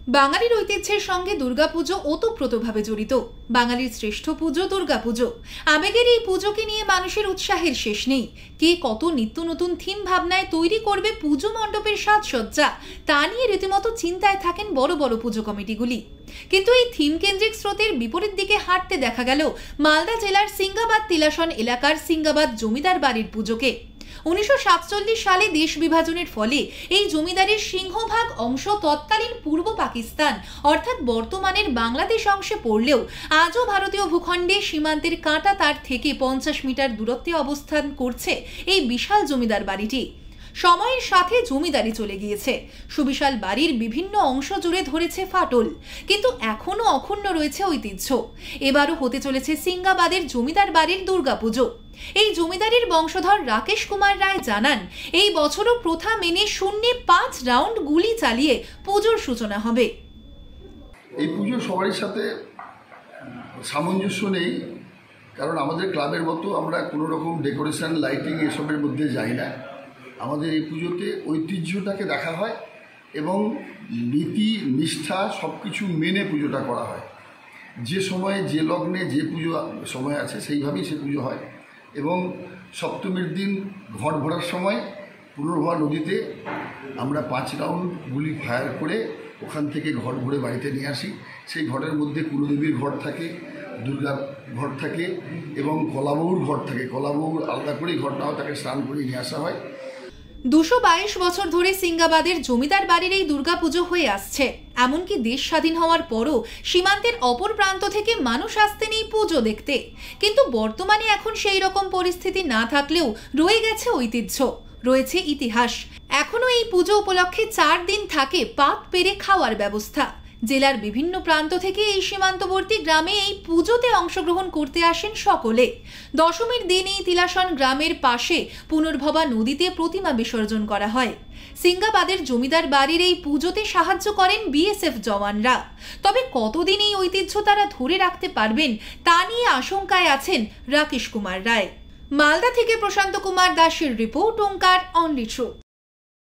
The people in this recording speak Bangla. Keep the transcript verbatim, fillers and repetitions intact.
বাঙালির ঐতিহ্যের সঙ্গে দুর্গাপুজো ওতপ্রোতভাবে জড়িত। বাঙালির শ্রেষ্ঠ পুজো দুর্গাপুজো। আবেগের এই পুজোকে নিয়ে মানুষের উৎসাহের শেষ নেই। কে কত নিত্য নতুন থিম ভাবনায় তৈরি করবে পুজো মণ্ডপের সাজসজ্জা, তা নিয়ে রীতিমতো চিন্তায় থাকেন বড় বড় পুজো কমিটিগুলি। কিন্তু এই থিম কেন্দ্রিক স্রোতের বিপরীত দিকে হাঁটতে দেখা গেল মালদা জেলার সিঙ্গাবাদ তিলাসন এলাকার সিঙ্গাবাদ জমিদার বাড়ির পুজোকে। উনিশশো সাতচল্লিশ সালে দেশ বিভাজনের ফলে এই জমিদারির সিংহভাগ অংশ তৎকালীন পূর্ব পাকিস্তান অর্থাৎ বর্তমানের বাংলাদেশ অংশে পড়লেও আজও ভারতীয় ভূখণ্ডে সীমান্তের কাঁটা তার থেকে পঞ্চাশ মিটার দূরত্বে অবস্থান করছে এই বিশাল জমিদার বাড়িটি। সময়ের সাথে জমিদারি চলে গিয়েছে, সুবিশাল বাড়ির বিভিন্ন অংশ জুড়ে ধরেছে ফাটল, কিন্তু এখনো অক্ষুণ্ণ রয়েছে ঐতিহ্য। এবারও হতে চলেছে সিঙ্গাবাদের জমিদার বাড়ির দুর্গাপুজো। এই জমিদারের বংশধর রাকেশ কুমার রায় জানান, এই বছরও প্রথা মেনে শূন্যে পাঁচ রাউন্ড গুলি চালিয়ে পুজোর সূচনা হবে। এই পুজো সবার সাথে সামঞ্জস্য নেই, কারণ আমাদের ক্লাবের মতো আমরা কোনো রকম ডেকোরেশন লাইটিং এসবের মধ্যে যাই না। আমাদের এই পুজোতে ঐতিহ্যটাকে দেখা হয় এবং নীতি নিষ্ঠা সব কিছু মেনে পুজোটা করা হয়। যে সময়ে যে লগ্নে যে পুজো সময় আছে সেইভাবেই সে পুজো হয়। এবং সপ্তমীর দিন ঘট ভরার সময় পুনর্ভবা নদীতে আমরা পাঁচ রাউন্ড গুলি ফায়ার করে ওখান থেকে ঘট ভরে বাড়িতে নিয়ে আসি। সেই ঘটের মধ্যে কুলদেবীর ঘট থাকে, দুর্গার ঘট থাকে এবং কলাবউর ঘট থাকে। কলাবউর আলাদা করেই ঘট নাও তাকে স্নান করে নিয়ে আসা হয়। দুশো বাইশ বছর ধরে সিঙ্গাবাদের জমিদার বাড়ির এই দুর্গাপুজো হয়ে আসছে। এমনকি দেশ স্বাধীন হওয়ার পরও সীমান্তের অপর প্রান্ত থেকে মানুষ আসতেন এই পুজো দেখতে। কিন্তু বর্তমানে এখন সেই রকম পরিস্থিতি না থাকলেও রয়ে গেছে ঐতিহ্য, রয়েছে ইতিহাস। এখনো এই পুজো উপলক্ষে চার দিন থাকে পাত পেরে খাওয়ার ব্যবস্থা। জেলার বিভিন্ন প্রান্ত থেকে এই সীমান্তবর্তী গ্রামে এই পুজোতে অংশগ্রহণ করতে আসেন সকলে। দশমীর দিন এই তিলাসন গ্রামের পাশে পুনর্ভবা নদীতে প্রতিমা বিসর্জন করা হয়। সিঙ্গাবাদের জমিদার বাড়ির এই পুজোতে সাহায্য করেন বিএসএফ জওয়ানরা। তবে কতদিন এই ঐতিহ্য তারা ধরে রাখতে পারবেন তা নিয়ে আশঙ্কায় আছেন রাকেশ কুমার রায়। মালদা থেকে প্রশান্ত কুমার দাসের রিপোর্ট, ওঙ্কার অনলি ট্রুথ।